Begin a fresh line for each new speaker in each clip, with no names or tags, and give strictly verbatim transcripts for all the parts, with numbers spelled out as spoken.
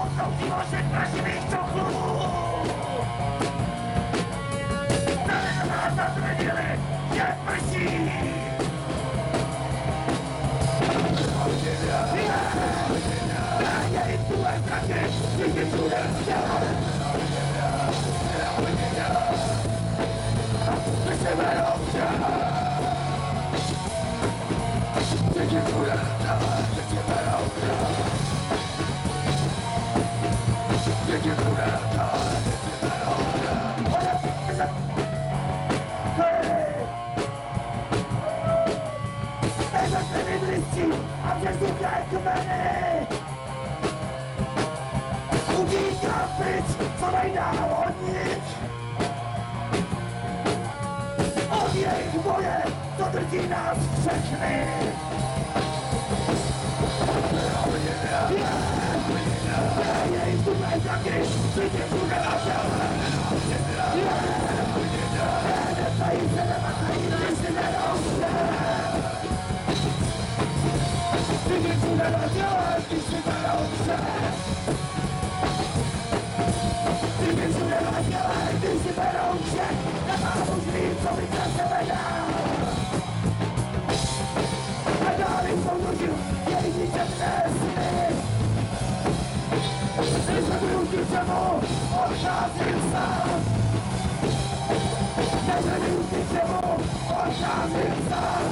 Poutnutí oček praživých čochlů! Tady na nás zatvrdili, že prší! Jej tuhle mraky, všichni všude vzdělané! Myslíme dobře! Všichni všude vzdělané, myslíme dobře! Všichni všude vzdělané, myslíme dobře! Nejsme mi blízcí a přesuché kmeny! Utíkám pryč, co nejdál od nich! Od jejich boje, to drží nás všechny! Jejich tuhle taky, všichni všude na těle! Nedají se nemávají, když si nedobře! Všichni všude na těle, když si nedobře! Všichni všude na těle, když si berou vše, nemám už víc, co bych na sebe dal. A dál jim pomůžu, jejich ničemné sny. Nezabudu ničemu, odcházím sám. Nezabudu ničemu, odcházím sám.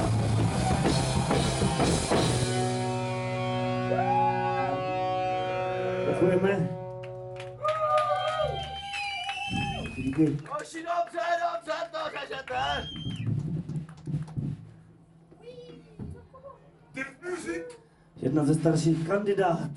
Děkujeme. Díky.
Hoši, dobře, dobře, to řežete.
Jedna ze starších kandidát.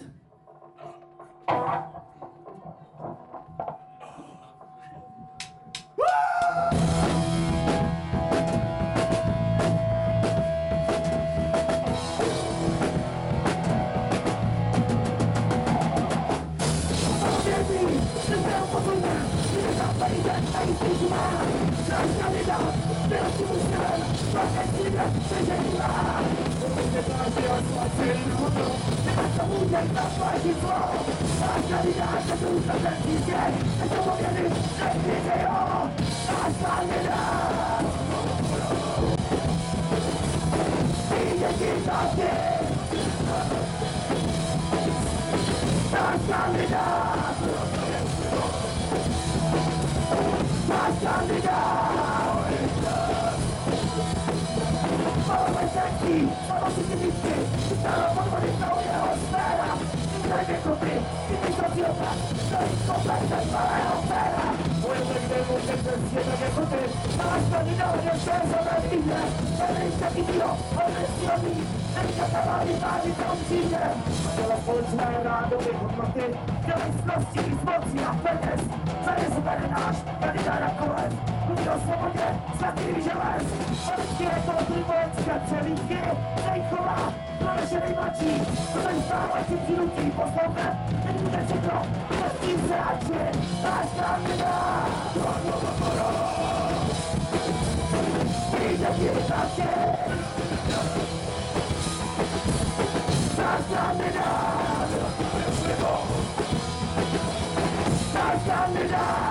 Candidate!